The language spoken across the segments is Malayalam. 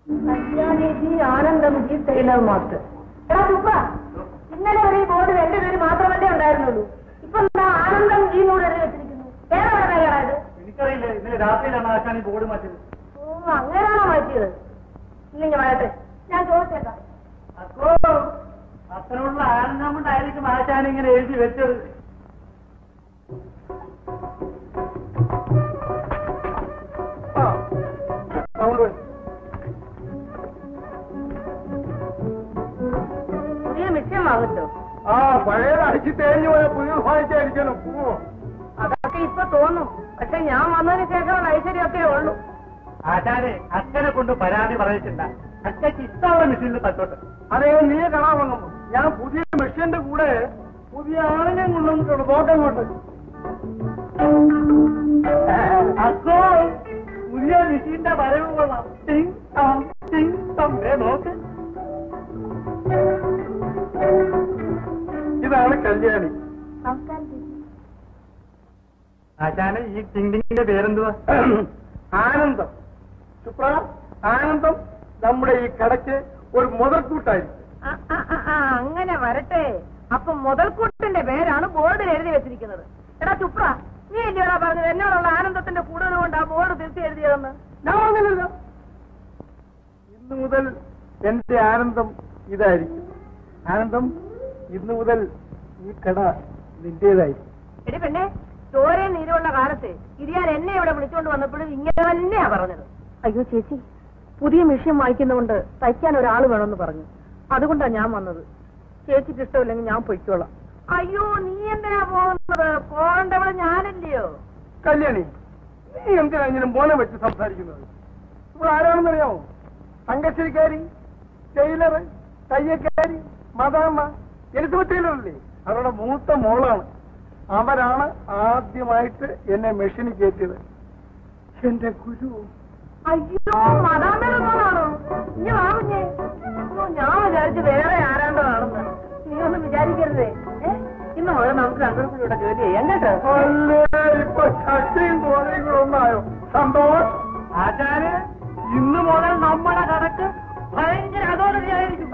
ആനന്ദം ജി ടൈലർ മാസ്റ്റർ. ഇന്നലെ വരെ ഈ ബോർഡിൽ എന്റെ പേര് മാത്രമല്ലേ ഉണ്ടായിരുന്നുള്ളൂ. ഇപ്പൊ എന്താ ആനന്ദം ജി എന്ന് എഴുതി വെച്ചിരിക്കുന്നു? വേറെ വേറെ പേരായത്? എനിക്കറിയില്ല. ഇന്നലെ രാത്രിയിലാണ് ആശാൻ ഈ ബോർഡ് മാറ്റിയത്. ഓ, അങ്ങനെയാണോ മാറ്റിയത്? ഇല്ലെങ്കിൽ വരട്ടെ, ഞാൻ ചോദിച്ചേക്കാം. അപ്പോ അത്രയുള്ള ആനന്ദം കൊണ്ടായിരിക്കും ആശാൻ ഇങ്ങനെ എഴുതി വെച്ചത്. പുതിയ മിഷ്യം വാങ്ങിച്ചോ? ആ, പഴയത് അടിച്ച് തേഞ്ഞു പോയ പുതിയ വാങ്ങിച്ചായിരിക്കണം. അതൊക്കെ ഇപ്പൊ തോന്നും. പക്ഷെ ഞാൻ വന്നതിന് ശേഷം ഐശ്വര്യമൊക്കെ ഉള്ളൂ. ആശാനെ അച്ഛനെ കൊണ്ട് പരാതി പറയിച്ചില്ല. അച്ഛക്ക് ഇഷ്ടമുള്ള മെഷീനിൽ തട്ടോട്ടെ. അതേ നീ കാണാൻ വന്നു. ഞാൻ പുതിയ മെഷീന്റെ കൂടെ പുതിയ ആളിനെ കൊണ്ടുവന്നിട്ടുള്ളൂ. നോക്കങ്ങോട്ട്. അക്കോ പുതിയ മെഷീന്റെ വരവ് കൊള്ളാം. ടിങ് ടോങ് ടിങ് ടോങ്. നോക്ക്, ഇതാണ് കല്യാണി. ആശാനെ ഈ ടിങ്ങിന്റെ പേരെന്തുവാ? ആനന്ദം. സുപ്ര, ആനന്ദം നമ്മുടെ ഈ കടയ്ക്ക് ഒരു മുതൽക്കൂട്ടായിരിക്കും. അങ്ങനെ വരട്ടെ. അപ്പൊ മുതൽക്കൂട്ടിന്റെ പേരാണ് ബോർഡിൽ എഴുതി വെച്ചിരിക്കുന്നത്. എടാ ചുപ്ര, നീ എന്തിനാ പറഞ്ഞത് എന്നോടുള്ള ആനന്ദത്തിന്റെ കൂടുതൽ കൊണ്ട് ആ ബോർഡ് തിരിച്ച് എഴുതിയതെന്ന്? ഞാൻ പറഞ്ഞില്ല. ഇന്നു മുതൽ എന്റെ ആനന്ദം ഇതായിരിക്കും. ആനന്ദം, ഇന്നു മുതൽ ഈ കട നിന്റേതായിരിക്കും. എടി പെണ്ണെ, ചോരയും നീരുള്ള കാലത്ത് ഇരിയാൻ എന്നെ ഇവിടെ വിളിച്ചുകൊണ്ട് വന്നപ്പോഴും ഇങ്ങനെ തന്നെയാ പറഞ്ഞത്. അയ്യോ ചേച്ചി, പുതിയ മെഷീൻ വായിക്കുന്നതുകൊണ്ട് തയ്ക്കാൻ ഒരാൾ വേണമെന്ന് പറഞ്ഞു. അതുകൊണ്ടാണ് ഞാൻ വന്നത്. ചേച്ചിക്ക് ഇഷ്ടമില്ലെങ്കിൽ ഞാൻ പൊയ്ക്കോളാം. അയ്യോ, നീ എന്തിനാ പോകുന്നത്? പോകേണ്ടവിടെ ഞാനല്ലയോ? കല്യാണി, നീ എന്തിനാ ഇങ്ങനെ മോനെ വെച്ച് സംസാരിക്കുന്നത്? ഇവിടെ ആരാണെന്നറിയാമോ? തങ്കശ്ശേരിക്കാരി, ടൈലറ്, തയ്യക്കാരി, മദാമ്മ, എലിസബത്ത് ടൈലറല്ലേ, അവരുടെ മൂത്ത മോളാണ്. അവരാണ് ആദ്യമായിട്ട് എന്നെ മെഷീനിൽ കയറ്റിയത്. എന്റെ ഗുരു. അയ്യോ, മദാമ്മയുടെ മോളാണോ? ഇനി വാങ്ങുന്നേ. ഞാൻ വിചാരിച്ചു വേറെ ആരാണ്ടതാണെന്ന്. നീ ഒന്നും വിചാരിക്കരുതേ. ഇന്ന് മുതൽ നമുക്ക് രണ്ടുപേരും ഇവിടെ ജോലി ചെയ്യാം കേട്ടോ. ഇപ്പൊ ശക്തിയും തോന്നിയും കൂടെ ഒന്നായോ? സന്തോഷം. ആശാന് ഇന്ന് മുതൽ നമ്മുടെ കടക്ക് ഭയങ്കര അതോറിറ്റിയായിരിക്കും.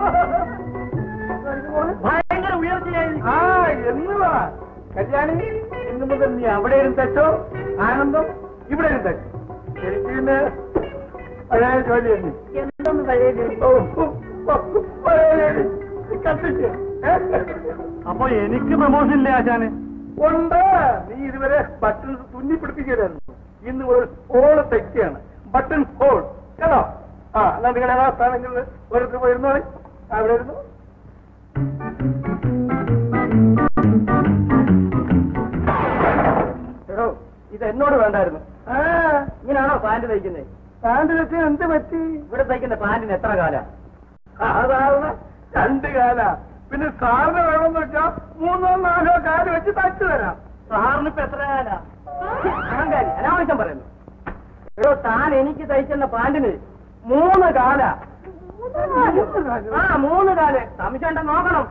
ഭയങ്കര ഉയർച്ചയായിരിക്കും. ആ, എന്നുവാ കല്യാണി, ഇന്നു മുതൽ നീ അവിടെ ഇരുന്ന് തെച്ചോ, ആനന്ദം ഇവിടെ ഇരുന്ന് തെച്ചോ. എനിക്ക് പിന്നെ പഴയ ജോലി തന്നെ. എന്തൊന്ന് പഴയ ജോലി? പഴയ ജോലി കത്തിച്ച്. അപ്പൊ എനിക്ക് പ്രമോഷൻ ഇല്ലേ ആശാന്? ഉണ്ട്. നീ ഇതുവരെ ബട്ടൺ തുന്നി പിടിപ്പിക്കലായിരുന്നു. ഇന്ന് ഒരു ഹോള് തെറ്റിയാണ്. ബട്ടൺ ഹോൾ കേട്ടോ. ആ, എന്നാ നിങ്ങളുടെ ആ സ്ഥാനങ്ങളിൽ ഓരോരുത്തർ പോയിരുന്നോളി. അവിടെ ഇരുന്നു. എടോ, ഇത് എന്നോട് വേണ്ടായിരുന്നു. ഇങ്ങനെയാണോ പാന്റ് തയ്ക്കുന്നത്? പാന്റ് വെച്ച് എന്ത് പറ്റി? ഇവിടെ തയ്ക്കുന്ന പാന്റിന് എത്ര കാല? സാധാരണ 2 കാല. പിന്നെ സാറിന് വേണമെന്ന് വെച്ചാൽ 3 or 4 കാല് വെച്ച് തച്ചു തരാം. സാറിന് ഇപ്പൊ എത്ര കാല? അഹങ്കാരി, അനാവശ്യം പറയുന്നു. എടോ, താൻ എനിക്ക് തയ്ക്കുന്ന പാന്റിന് 3 കാല. ആ, 3 കാല്. സംശയം ഉണ്ടെന്ന് നോക്കണം.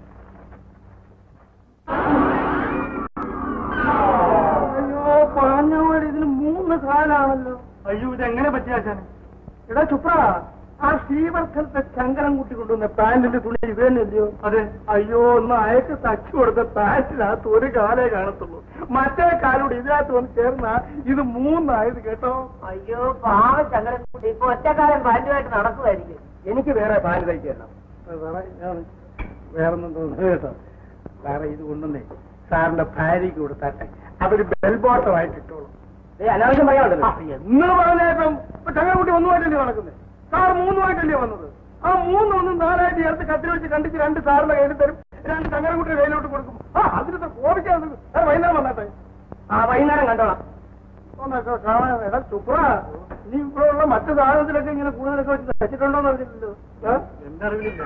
അയ്യോ, പറഞ്ഞ പോലെ ഇതിന് 3 കാലാണല്ലോ. അയ്യോ, ഇതെങ്ങനെ പറ്റിയാശാന്? എടാ ചുപ്ര, ആ ശ്രീവർദ്ധത്തെ ശങ്കരം കൂട്ടി കൊണ്ടുവന്ന പാന്റിന്റെ തുണി ഇത് തന്നെയല്ലയോ? അതെ. അയ്യോ, ഒന്ന് അയക്ക് തച്ചു കൊടുത്ത പാന്റിനകത്ത് 1 കാലേ കാണത്തുള്ളൂ. മറ്റേ കാലോട് ഇതിനകത്ത് വന്ന് ചേർന്ന ഇത് 3 ആയത് കേട്ടോ. അയ്യോ, പാവ ചങ്ങലക്കുട്ടി ഇപ്പൊ ഒറ്റക്കാലം പാന്റുമായിട്ട് നടക്കുമായിരിക്കും. എനിക്ക് വേറെ പാന്റ് തയ്ക്കണം. ഞാൻ വേറൊന്നും തോന്നുന്നു കേട്ടോ. സാറേ, ഇത് കൊണ്ടുവന്നേ സാറിന്റെ ഭാര്യയ്ക്ക് കൊടുത്താട്ടെ. അവര് ബെൽബോട്ടമായിട്ട് ഇട്ടോളൂ. അനാവശ്യം പറയാനുണ്ടല്ലോ. എന്ന് പറഞ്ഞേപ്പം ചങ്ങലക്കുട്ടി 1 നടക്കുന്നത്. സാർ 3 വന്നത്. ആ 3 ഒന്ന് 4 ചേർത്ത് കത്തിൽ വെച്ച് കണ്ടിച്ച് 2 സാറിന്റെ കയ്യിൽ തരും, 2 ചങ്ങലക്കുട്ടിയുടെ കയ്യിലോട്ട് കൊടുക്കും. ആ, അതിന് കോപിക്കാൻ വൈകുന്നേരം വന്നാട്ടെ. ആ, വൈകുന്നേരം കണ്ടോളാം. എടാ ചുപ്ര, നീ ഇവിടെ ഉള്ള മറ്റു സാധനത്തിലൊക്കെ ഇങ്ങനെ കൂടുതലൊക്കെ വെച്ച് തയ്ച്ചിട്ടുണ്ടോന്ന് അറിഞ്ഞില്ലല്ലോ. എന്റെ അറിവിലില്ല.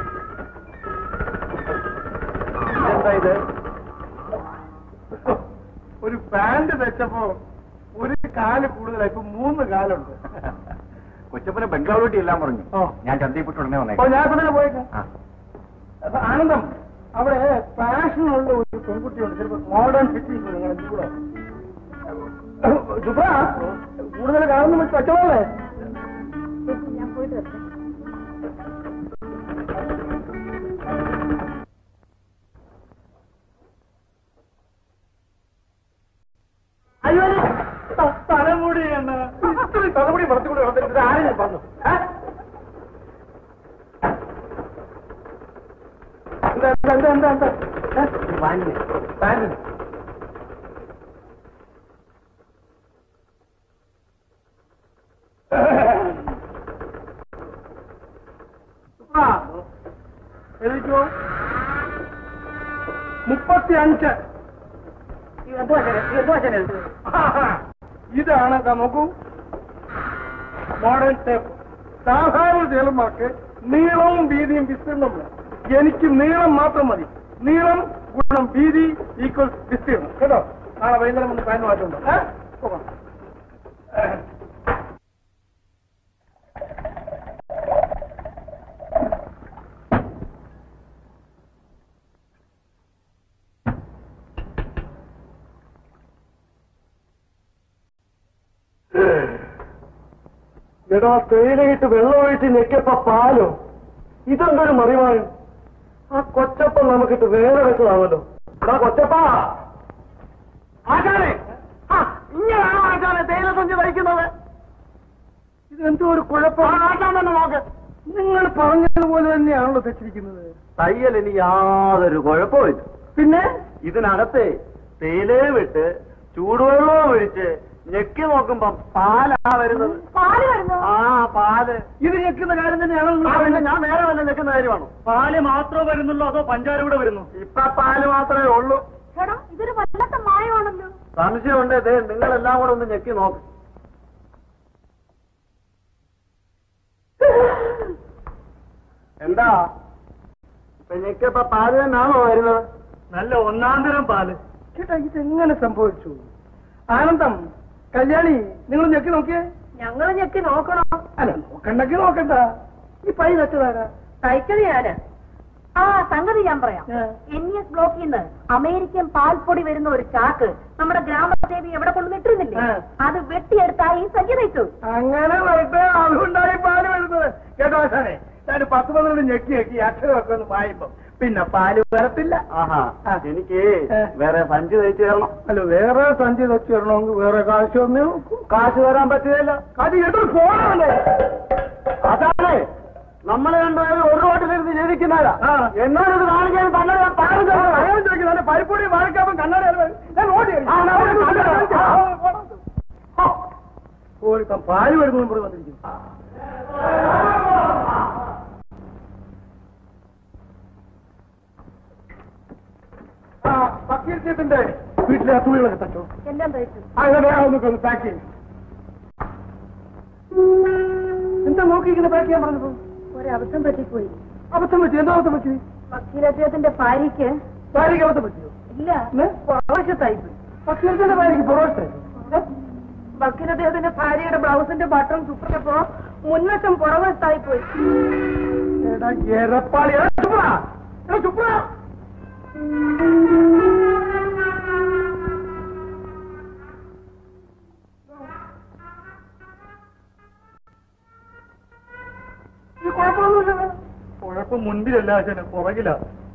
എന്താ ഇത്? ഒരു പാന്റ് തയ്ച്ചപ്പോ 1 കാല് കൂടുതലായി. ഇപ്പൊ 3 കാലുണ്ട്. കൊച്ചപ്പനെ ബംഗാളൂട്ടി എല്ലാം പറഞ്ഞു. ഞാൻ ചന്തയിൽപ്പെട്ട് ഉടനെ വന്നേ. ഞാൻ തന്നെ പോയേക്കാം. ആനന്ദം, അവിടെ ഫാഷനുള്ള ഒരു പെൺകുട്ടിയുണ്ട്. ചിലപ്പോൾ മോഡേൺ ഫിറ്റിംഗ് നിങ്ങളെ കൂടെ. കൂടുതൽ കാണുന്ന പറ്റുമല്ലേ? ഞാൻ പോയിട്ട് വരട്ടെ. അയ്യോ തലമുടിയാണ് ഇത്രയും തലമുടി പുറത്തുകൂടി വന്നിട്ട് ആരും ഞാൻ പറഞ്ഞു. എന്താ എഴുതിക്കോ 35. ഇതാണ് നോക്കൂ മോഡേൺ ടേപ്പ്. സാധാരണ ചേലന്മാർക്ക് നീളവും വീതിയും വിസ്തീർണ്ണമില്ല. എനിക്ക് നീളം മാത്രം മതി. നീളം ഗുണം വീതി ഈക്വൽ വിസ്തീർണം. കേട്ടോ? നാളെ വൈകുന്നേരം ഒന്ന് പാൻ മാറ്റുണ്ടോ? പോകാം. എടാ തേയിലയിട്ട് വെള്ളമൊഴിച്ച് ഞെക്കപ്പ പാലോ? ഇതെന്തൊരു മറിവാണ്. ആ കൊച്ചപ്പം നമുക്കിട്ട് വേറെ വെച്ചതാണല്ലോ. എടാ കൊച്ചപ്പാ, ആശാനെ ഇങ്ങനെയാണോ ആശാനെ തേയില സഞ്ചി തയ്ക്കുന്നത്? ഇതെന്തോ ഒരു കുഴപ്പമാണ്. ആശാൻ തന്നെ നോക്ക്. നിങ്ങൾ പറഞ്ഞതുപോലെ തന്നെയാണല്ലോ തെറ്റിരിക്കുന്നത്. തയ്യൽ ഇനി യാതൊരു കുഴപ്പമില്ല. പിന്നെ ഇതിനകത്തെ തേയിലയും വിട്ട് ചൂടുവെള്ളവും ഒഴിച്ച് ഞെക്കി നോക്കുമ്പോ പാലാ വരുന്നത്. പാല് വരുന്നു. ആ പാല്. ഇത് ഞെക്കുന്ന കാര്യം തന്നെയാണല്ലോ. ഞാൻ വേറെ വല്ല ഞെക്കുന്ന കാര്യമാണോ? പാല് മാത്രമേ വരുന്നുള്ളൂ അതോ പഞ്ചാര കൂടെ വരുന്നു? ഇപ്പൊ പാല് മാത്രമേ ഉള്ളൂ. ചേട്ടാ ഇതൊരു വല്ലാത്ത മായമാണല്ലോ. സംശയമുണ്ട്. ദേ നിങ്ങളെല്ലാം കൂടെ ഒന്ന് ഞെക്കി നോക്ക്. എന്താ ഇപ്പൊ ഞെക്കിയപ്പോ പാല് തന്നെയാണോ വരുന്നത്? നല്ല ഒന്നാന്തരം പാല്. ചേട്ടാ ഇതെങ്ങനെ സംഭവിച്ചു? ആനന്ദം, കല്യാണി, നിങ്ങൾ ഞെക്കി നോക്കിയേ. ഞങ്ങൾ ഞെക്കി നോക്കണോ? അല്ല നോക്കണ്ടെങ്കിൽ നോക്കണ്ട. ഈ പൈ തച്ചതാരാ? തയ്ക്കത് ഞാന്. ആ സംഗതി ഞാൻ പറയാം. NES ബ്ലോക്കിൽ നിന്ന് അമേരിക്കൻ പാൽപ്പൊടി വരുന്ന ഒരു ചാക്ക് നമ്മുടെ ഗ്രാമദേവി എവിടെ കൊണ്ടുവന്നിട്ടിരുന്നില്ലേ? അത് വെട്ടിയെടുത്തായി സജ്ജ തയ്ച്ചു. അങ്ങനെ വരട്ടെ. അതുകൊണ്ടായി പാല് വരുന്നത്. കേട്ടോ സാറേ, ഞാൻ 10-12 ഞെക്കി അക്ഷരമൊക്കെ ഒന്ന് വായിപ്പോ പിന്നെ പാല് വരത്തില്ല. ആഹാ, എനിക്ക് വേറെ സഞ്ചി തയ്ച്ചു തരണം. അല്ല വേറെ സഞ്ചി വെച്ച് തരണമെങ്കിൽ വേറെ കാശ് ഒന്നേ കാശ് തരാൻ പറ്റുകയില്ല. അത് എത്ര ഫോണാണോ? അതാണ് നമ്മളെ രണ്ടുപേരും ഒരു റോട്ടിലിരുന്ന് ജീവിക്കുന്നവരാ. എന്നോട് കാണിക്കാൻ തന്നെ ചോദിക്കുന്നത് പരിപ്പൊടി വാങ്ങിക്കാപ്പം കണ്ണാടി ഇപ്പം പാല് വരുന്നു ഇവിടെ വന്നിരിക്കുന്നു. പക്കീർച്ചേട്ടന്റെ വീട്ടിലെ ആ തുണികളൊക്കെ തച്ചോ. എല്ലാം തയ്ച്ചു. അങ്ങനെ ഒന്ന് പാക്ക് ചെയ്യും. എന്താ നോക്കിയിരിക്കുന്ന പാക്ക് ചെയ്യാൻ പറഞ്ഞപ്പോ? ഒരബദ്ധം പറ്റിപ്പോയി. അബദ്ധം പറ്റി? എന്താ അബദ്ധം പറ്റി? വക്കീൽ അദ്ദേഹത്തിന്റെ ഭാര്യയ്ക്ക് അബദ്ധം പറ്റിയോ? ഇല്ല പുറവശത്തായിപ്പോയി. പക്കീർച്ചേട്ടന്റെ ഭാര്യയ്ക്ക് പുറവശത്തായി? വക്കീൽ അദ്ദേഹത്തിന്റെ ഭാര്യയുടെ ബ്ലൗസിന്റെ ബട്ടൺ ചുപ്പറപ്പോ മുൻവശം പുറവശത്തായിപ്പോയി. എടാ എരപ്പാളി, ചുപ്പ ഈ കുഴപ്പമൊന്നുമില്ല. കുഴപ്പം മുൻപിലല്ല അച്ഛന്, പുറകില.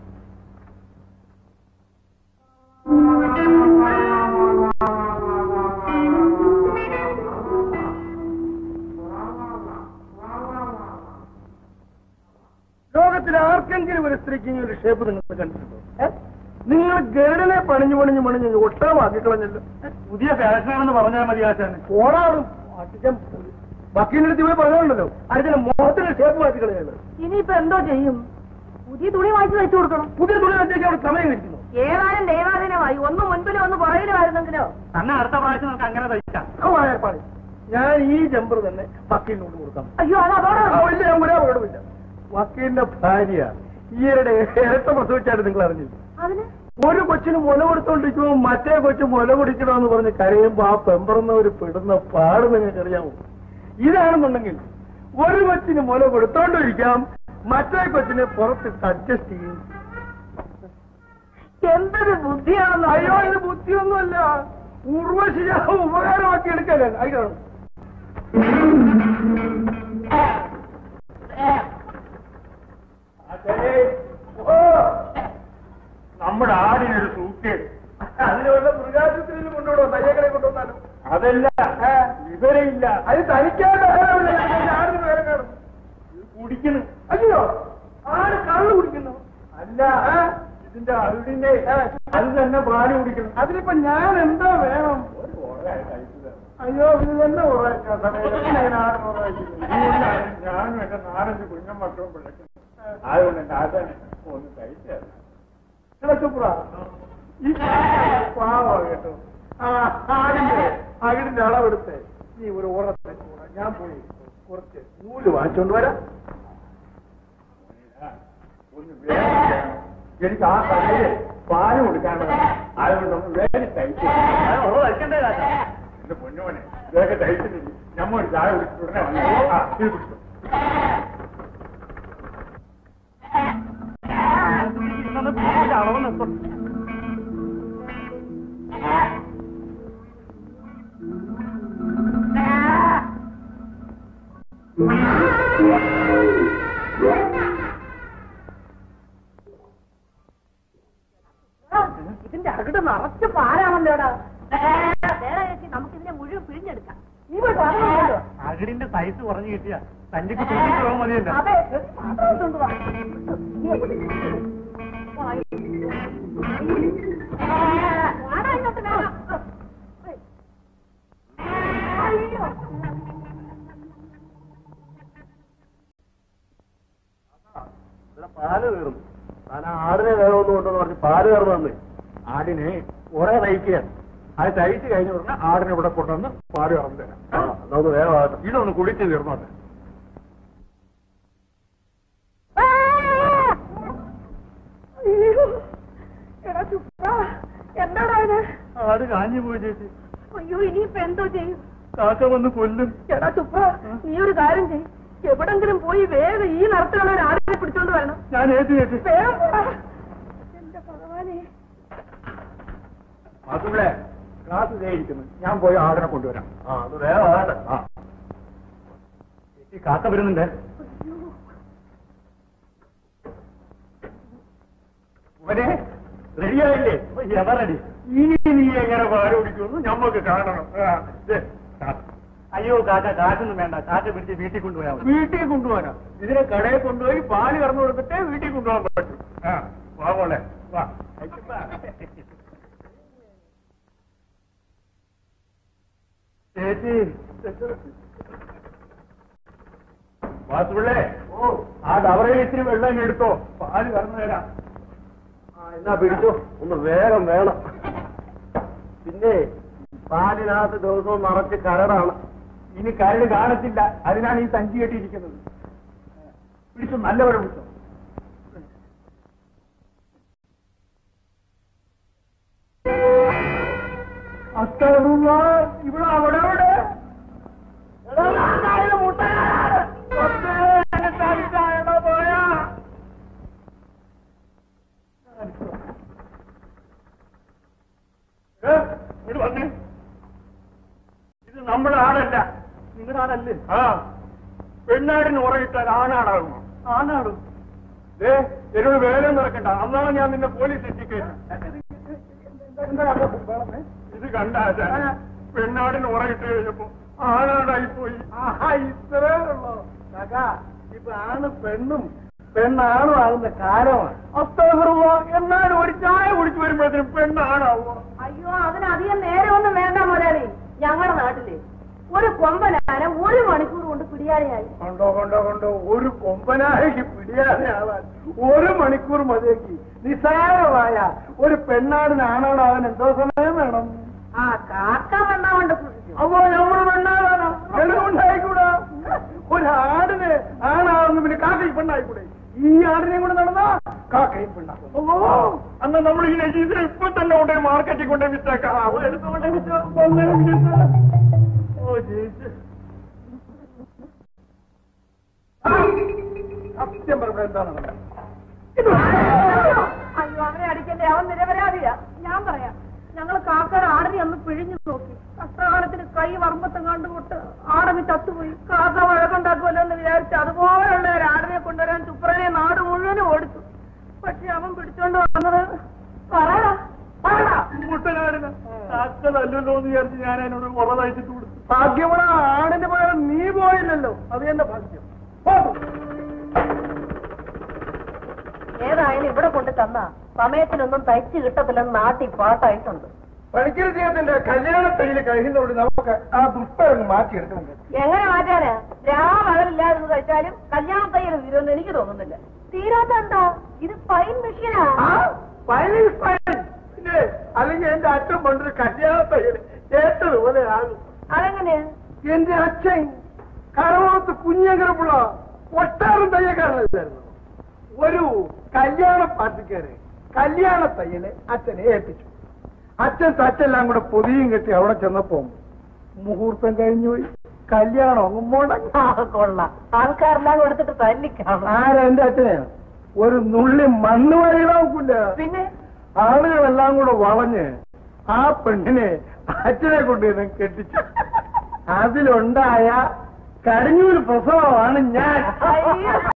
ലോകത്തിൽ ആർക്കെങ്കിലും ഒരു സ്ത്രീക്ക് ഈ ഒരു ഷേപ്പ് നിങ്ങൾ കണ്ടിട്ടുണ്ടോ? നിങ്ങൾ ഗേഡിനെ പണിഞ്ഞു ഒട്ടകമാക്കി കളഞ്ഞല്ലോ. പുതിയ ഫാഷനാണെന്ന് പറഞ്ഞാൽ മതി ആശാന്. പോരാടും അടിക്കാൻ വക്കീലിന്റെ അടുത്ത് ഇവിടെ പറഞ്ഞുണ്ടല്ലോ, അടുത്ത മുഖത്തിന് ഷേപ്പ് മാറ്റി കളയുന്നത്. ഇനിയിപ്പോ എന്തോ ചെയ്യും? പുതിയ തുണി വാങ്ങിച്ചു വെച്ചു കൊടുക്കണം. പുതിയ തുണി വെച്ചേക്ക് അവിടെ സമയം ഇരിക്കുന്നു. ഏതാനും ദൈവാധീനമായി. ഒന്ന് മുൻപിലും ഒന്ന് പുറകിലുമായിരുന്നെങ്കിലോ. തന്നെ അടുത്ത പ്രാവശ്യം നമുക്ക് അങ്ങനെ തയ്ക്കാം. ഏർപ്പാട്. ഞാൻ ഈ ജമ്പർ തന്നെ വക്കീലിനോട് കൊടുക്കാം. അയ്യോ അത് അതോടെ ഇല്ല, ഞാൻ ഒരേ അപകടമില്ല. വക്കീലിന്റെ ഭാര്യ ഈയിടെ ഇരട്ട പ്രസവിച്ചായിട്ട് നിങ്ങൾ അറിഞ്ഞു. അതിന് ഒരു കൊച്ചിന് മുല കൊടുത്തോണ്ടിരിക്കുമ്പോൾ മറ്റേ കൊച്ചു മുല കുടിക്കണമെന്ന് പറഞ്ഞ് കരയുമ്പോ ആ പെമ്പറന്നവര് പെടുന്ന പാട് നിങ്ങൾക്ക് അറിയാമോ? ഇതാണെന്നുണ്ടെങ്കിൽ ഒരു കൊച്ചിന് മുല കൊടുത്തോണ്ടിരിക്കാം, മറ്റേ കൊച്ചിനെ പുറത്തിട്ട് അഡ്ജസ്റ്റ് ചെയ്യും. എന്തൊരു ബുദ്ധിയാണെന്ന്. അയ്യോ ഇത് ബുദ്ധിയൊന്നുമല്ല, ഉർവശി ഉപകാരമാക്കി എടുക്കാൻ. ഇല്ല. അത് തനിക്കായിട്ട് ആടിന് വേറെ കാണും. കുടിക്കുന്നു. അയ്യോ, ആട് കള്ളു കുടിക്കുന്നു. അല്ല, ഇതിന്റെ അവിടിന്റെ അത് തന്നെ പാല് കുടിക്കുന്നു. അതിലിപ്പോ ഞാൻ എന്താ വേണം? അയ്യോ, ഇത് തന്നെ ഉറവാക്കാൻ സമയം ആട് ഉറവാക്കുന്നത്. ഞാനും എന്റെ 4-5 കുഞ്ഞമ്മക്കളും പിഴക്കുന്നു. അതുകൊണ്ട് എന്റെ ആദ്യം ഒന്ന് കഴിച്ചായിരുന്നു. കിടക്കുപ്ര ഈ പാവ കേട്ടോ. ആടിന്റെ അളവെടുത്ത് നീ ഒരു ഉറത്തെ ഞാൻ പോയി കുറച്ച് നൂല് വാങ്ങിച്ചോണ്ട് വരാം. എനിക്ക് ആ കടയില് പാല് കൊടുക്കാനുള്ള അതുകൊണ്ട് ഒന്ന് വേറെ തയ്ച്ചു വയ്ക്കണ്ടേ കാറ്റാ. എന്റെ പൊന്നോനെ ഇതൊക്കെ തയ്ച്ചിട്ടില്ല. നമ്മ ഒരു ചായ കുടിച്ചിട്ടുടനെ വന്നു. അളവ് നിർത്തും. ഇതിന്റെ അകിട് നിറച്ച് പാലാണല്ലോടാ. ചേച്ചി നമുക്കിതിനെ മുഴുവൻ പിഴിഞ്ഞെടുക്കാം. നീ പോയി പറഞ്ഞോ. അകിടിന്റെ സൈസ് കുറഞ്ഞു കിട്ടിയ തനിക്ക് തോന്നിക്കോ മതിയല്ലോ. അതെ, പാല് കയറുന്നു. താൻ ആടിനെ വേണമെന്ന് കൊണ്ടെന്ന് പറഞ്ഞ് പാല് കയറുന്നു തന്നെ. ആടിനെ കുറെ തയ്ക്കുകയാണ്. അത് തയ്ച്ച് കഴിഞ്ഞ ഉടനെ ആടിനെ ഇവിടെ കൊണ്ടുവന്ന് പാല് കറന്നു തരാം. അതൊന്ന് വേഗം ഇതൊന്ന് കുടിച്ച് തീർന്നോട്ടെ. എന്താടാ ഇത്? ആട് കാഞ്ഞു പോയി ചേച്ചി. അയ്യോ, ഇനിയിപ്പോ എന്തോ ചെയ്യും? കാക്ക വന്ന് കൊല്ലും. എടാ ചുപ്ര, നീ ഒരു കാര്യം ചെയ്യും. എവിടെങ്കിലും പോയി വേഗം ഈ നിറത്തിലുള്ള ഒരു ആടിനെ പിടിച്ചോണ്ട് വരണം. ഞാൻ ഏറ്റ് ചേച്ചി. വേഗം പോടാ. എന്റെ ഭഗവാനെ. അതുള്ളേ ക്ലാസ് ചെയ്തിരിക്കുന്നു. ഞാൻ പോയി ആടിനെ കൊണ്ടുവരാം. അത് വേഗം ആട്ടെ. ചേച്ചി കാക്ക വരുന്നുണ്ട്. ഇവനെ റെഡിയായില്ലേ? എവറടി ഇനി നീ എങ്ങനെ പാല് കുടിക്കുന്നു ഞമ്മക്ക് കാണണം. അയ്യോ കാക്ക, കാശൊന്നും വേണ്ട. കാക്ക പിടിച്ച് വീട്ടിൽ കൊണ്ടുപോയാൽ വീട്ടിൽ കൊണ്ടുപോകാനോ? ഇതിനെ കടയിൽ കൊണ്ടുപോയി പാല് കറന്നു കൊടുത്തിട്ടേ വീട്ടിൽ കൊണ്ടുപോകാൻ പറ്റും. വാ മോളെ വാ. ചേച്ചി വാസുപിള്ളേ, ആ ഡവറയിൽ ഇത്തിരി വെള്ളം എടുത്തോ, പാല് കറന്നു തരാം. എന്നാ പിടിച്ചോ, ഒന്ന് വേഗം വേണം. പിന്നെ പാലിനകത്ത് ദിവസവും നിറച്ച് കരടാണ്. ഇനി കരട് കാണത്തില്ല. അതിനാണ് ഈ സഞ്ചി കെട്ടിയിരിക്കുന്നത്. പിടിച്ചോ, നല്ലപോലെ പിടിച്ചോ. അസ്തറുള്ള ഇവിടെ അവിടെ അവിടെ പോയാ വന്നേ. ഇത് നമ്മുടെ ആടല്ല. നിങ്ങളുടെ ആടല്ലേ? പെണ്ണാടിന് ഉറയിട്ടാൽ ആണാടാകുമോ? ആണാടും. എന്നോട് വേല നടക്കണ്ട. അന്നാണ് ഞാൻ നിന്നെ പോലീസ് എത്തിക്കഴിഞ്ഞു. ഇത് കണ്ട പെണ്ണാടിന് ഉറയിട്ട് കഴിഞ്ഞപ്പോ ആണാടായിപ്പോയി. ഇത്രേ ഉള്ളോ കാക്കാ? ഇപ്പൊ ആണ് പെണ്ണും പെണ്ണാണും ആകുന്ന കാലമാണ്. അസ്തഗ്ഫിറുല്ലാ. എന്നാലും ഒരു ചായ കുടിച്ചു വരുമ്പോഴത്തേനും പെണ്ണാണാവോ? അയ്യോ, അതിനധികം നേരമൊന്നും വേണ്ട മുതലാളി. ഞങ്ങളുടെ നാട്ടില് ഒരു കൊമ്പനാന 1 മണിക്കൂർ കൊണ്ട് പിടിയാതെയായി. കൊണ്ടോ ഒരു കൊമ്പനായക്ക് പിടിയാതെയാവാൻ 1 മണിക്കൂർ മതിയാക്കി. നിസ്സാരമായ ഒരു പെണ്ണാടിന് ആണാടാവാൻ എന്തോ സമയം വേണം? ആ കാക്ക പെണ്ണാവണ്ട സൂക്ഷിച്ചു. അപ്പോ നമ്മൾ പെണ്ണാവാനോ? പെണ്ണുണ്ടായിക്കൂടാ. ഒരു ആടിന് ആണാവുന്ന പിന്നെ കാക്കയും പെണ്ണായിക്കൂടെ? ഈ ആടിനെയും കൂടെ നടന്നാ കാക്കയും പെണ്ണാക്കും. അന്ന് നമ്മൾ ഈ നജീസിനെ ഇപ്പൊ തന്നെ കൊണ്ടേ മാർക്കറ്റിൽ കൊണ്ടേ വിറ്റേക്കാം. എടുത്തുകൊണ്ടേ വിറ്റോ. ഓ ജയിച്ച് സത്യം പറഞ്ഞ എന്താണ് നടന്നത്? അയ്യോ, അവനെ അടിക്കണ്ടേ. അവൻ നിരപരാധിയാ. ഞാൻ പറയാം. ഞങ്ങൾ കാക്കയുടെ ആടിനെ ഒന്ന് പിഴിഞ്ഞു നോക്കി. കഷ്ടകാലത്തിന് കൈ വർമ്മത്തും കണ്ടുകൊട്ട് ആടങ്ങ് ചത്തുപോയി. കാക്ക വഴക്കുണ്ടാക്കുമല്ലോ എന്ന് വിചാരിച്ച് അതുപോലെയുള്ള ഒരു ആടിനെ കൊണ്ടുവരാൻ ചുപ്രനെ നാട് മുഴുവനും ഓടിച്ചു. പക്ഷെ അവൻ പിടിച്ചോണ്ട് വന്നത് മുട്ടനാടിന് കാക്ക നല്ലല്ലോ എന്ന് വിചാരിച്ച് ഞാൻ അതിനോട് ഉറ തയ്ച്ചിട്ട് കൊടുത്തു. ഭാഗ്യമുള്ള ആണിന്റെ പകരം നീ പോയില്ലല്ലോ, അത് എന്റെ ഭാഗ്യം. ഏതായാലും ഇവിടെ കൊണ്ട് തന്ന സമയത്തിനൊന്നും തയ്ച്ചു കിട്ടത്തില്ലെന്ന് നാട്ടിൽ പാട്ടായിട്ടുണ്ട്. പണിക്കൽ ജീവിതത്തിന്റെ കല്യാണത്തൈല് കഴിയുന്നതോട് നമുക്ക് ആ ദുഷ്ടം മാറ്റിയെടുക്കണം. എങ്ങനെ മാറ്റാനാ? രാമകലില്ലാതെ കഴിച്ചാലും കല്യാണ തയ്യൽ തീരുമെന്ന് എനിക്ക് തോന്നുന്നില്ല. തീരാത്തെന്താ? ഇത് ഫൈൻ മെഷീനാ. പിന്നെ അല്ലെങ്കിൽ എന്റെ അച്ഛൻ പണ്ടൊരു കല്യാണത്തയ്യൽ ഏറ്റതുപോലെ ആകും. അതെങ്ങനെ? എന്റെ അച്ഛൻ കരവോത്ത് കുഞ്ഞങ്കരപ്പുള്ള ഒട്ടാറും തയ്യക്കാരനല്ലായിരുന്നു. ഒരു കല്യാണ പാർട്ടിക്കാര് കല്യാണ തയ്യല് അച്ഛനെ ഏൽപ്പിച്ചു. അച്ഛൻ തച്ചെല്ലാം കൂടെ പൊതിയും കെട്ടി അവിടെ ചെന്നപ്പോ മുഹൂർത്തം കഴിഞ്ഞുപോയി. കല്യാണം അങ്ങ് മുടങ്ങി. കൊള്ളാം, ആൾക്കാരെല്ലാം കൊടുത്തിട്ട് തല്ലിക്കാണും. ആരാ? എന്റെ അച്ഛനെ ഒരു നുള്ളി മണ്ണ് വഴിയിലാവൂല. പിന്നെ ആളുകളെല്ലാം കൂടെ വളഞ്ഞ് ആ പെണ്ണിനെ അച്ഛനെ കൊണ്ടുവന്ന് കെട്ടിച്ചു. അതിലുണ്ടായ കടിഞ്ഞൂര് പ്രസവമാണ് ഞാൻ.